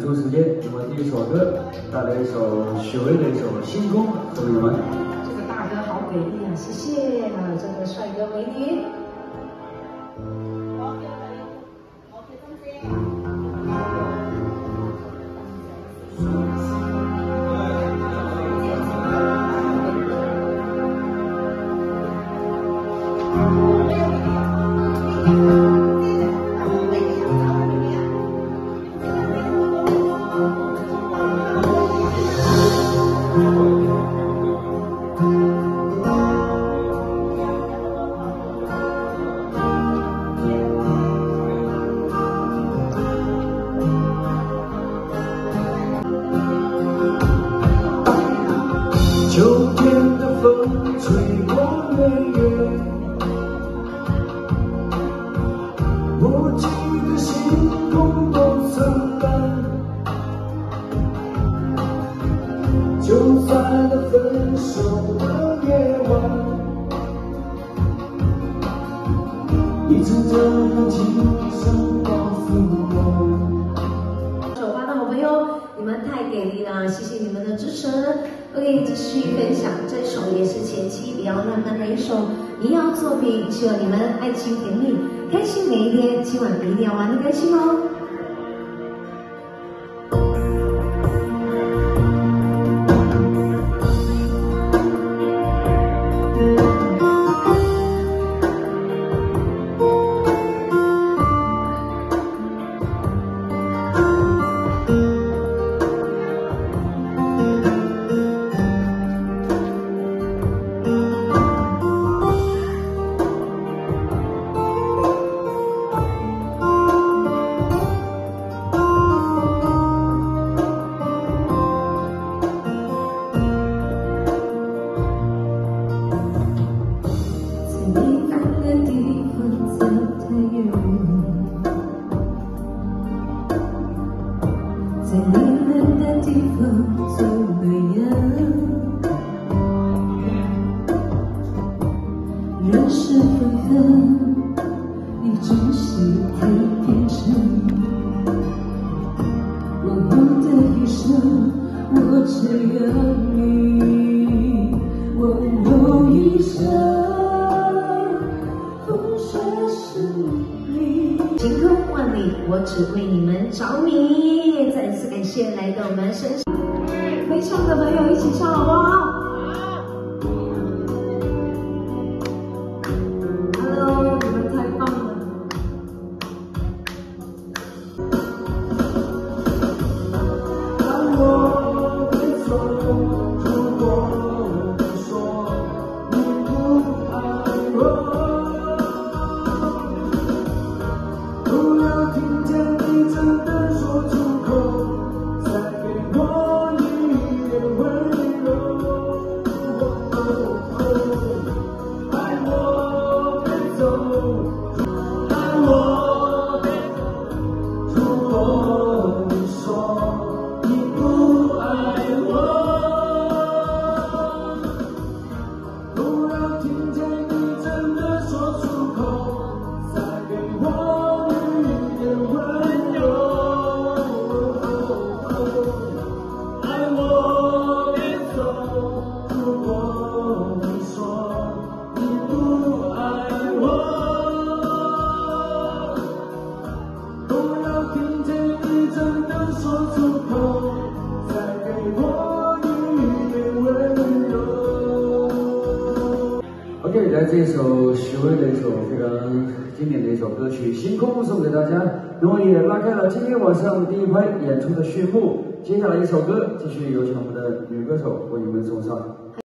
出时间，那么第一首歌带来一首许巍的一首《星空》，送给你们。 这个大哥好给力啊！谢谢啊，这个帅哥美女。 秋天的风吹过月月，我记得星空都灿烂。就在那分手的夜晚，你曾这样轻声告诉我。 首发的好朋友，你们太给力了，谢谢你们的支持。OK， 继续分享这首也是前期比较浪漫的一首民谣作品，希望你们爱情甜蜜，开心每一天，今晚一定要玩得开心哦。 在你冷的地方做美人，人事纷纷，你只是会变成往后的一生，我只要你温柔一生，风雪是你。晴空万里，我只为你们着迷。 再次感谢来到我们身上会唱的朋友一起唱好不好 ？Hello， 你们太棒了！当我被走，如果你说你不爱我，不要听见你真的说出。 OK， 来这首许巍的一首非常经典的一首歌曲《星空》送给大家，那么也拉开了今天晚上第一拍演出的序幕。接下来一首歌，继续有请我们的女歌手为你们送上。